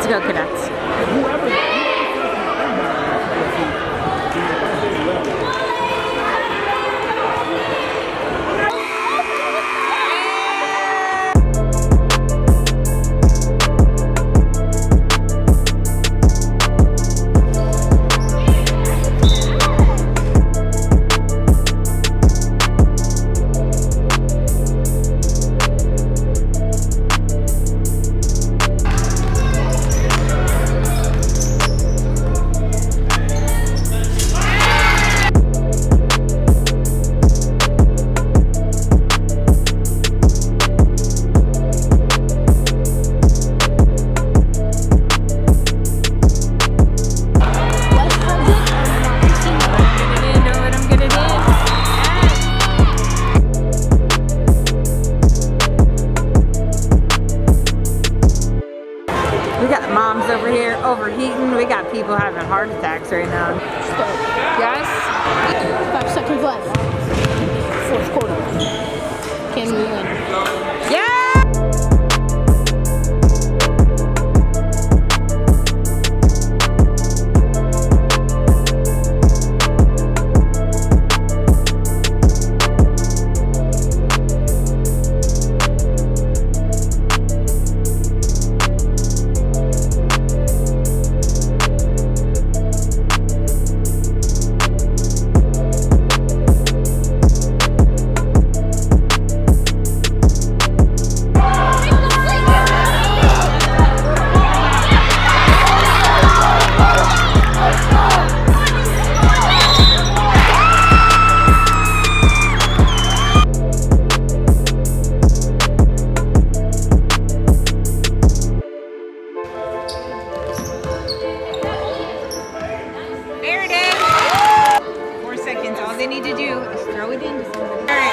Let's go, Cadets. We got moms over here overheating. We got people having heart attacks right now. Yes? 5 seconds left. Fourth quarter. Can we win? Yeah! There it is. 4 seconds. All they need to do is throw it into somebody.